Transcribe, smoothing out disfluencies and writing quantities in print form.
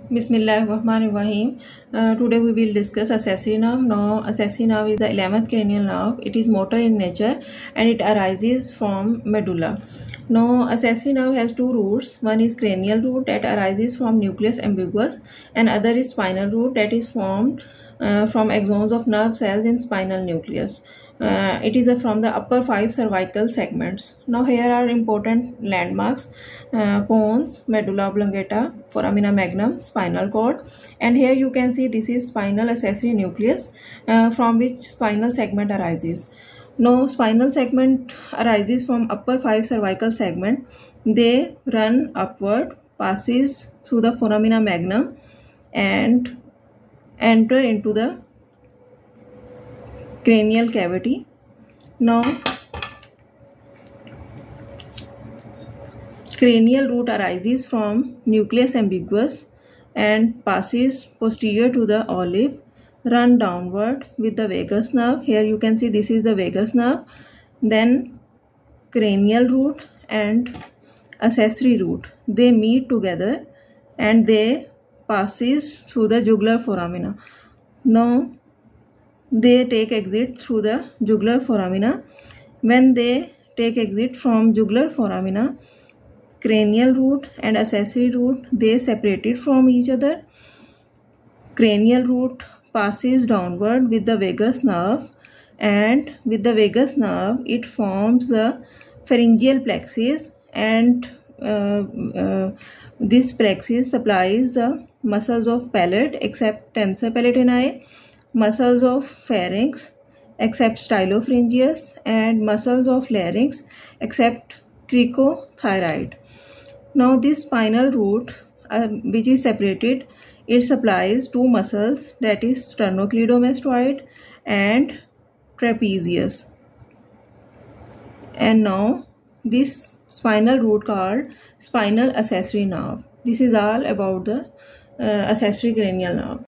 Bismillahirrahmanirrahim. Today we will discuss accessory nerve. Now, accessory nerve is the 11th cranial nerve. It is motor in nature and it arises from medulla. Now, accessory nerve has two roots. One is cranial root that arises from nucleus ambiguous, and other is spinal root that is formed from axons of nerve cells in spinal nucleus. It is from the upper 5 cervical segments. Now here are important landmarks: pons, medulla oblongata, foramina magnum, spinal cord, and here you can see this is spinal accessory nucleus from which spinal segment arises. Now spinal segment arises from upper 5 cervical segment. They run upward, passes through the foramina magnum and enter into the cranial cavity. Now cranial root arises from nucleus ambiguous and passes posterior to the olive, run downward with the vagus nerve. Here you can see this is the vagus nerve. Then cranial root and accessory root, they meet together and they passes through the jugular foramina. Now they take exit through the jugular foramina. When they take exit from jugular foramina, cranial root and accessory root, they separated from each other. Cranial root passes downward with the vagus nerve, and with the vagus nerve it forms the pharyngeal plexus, and this plexus supplies the muscles of palate except tensor palatini, muscles of pharynx except stylopharyngeus, and muscles of larynx except cricothyroid. Now this spinal root which is separated, it supplies two muscles, that is sternocleidomastoid and trapezius. And now this spinal root called spinal accessory nerve. This is all about the accessory cranial nerve.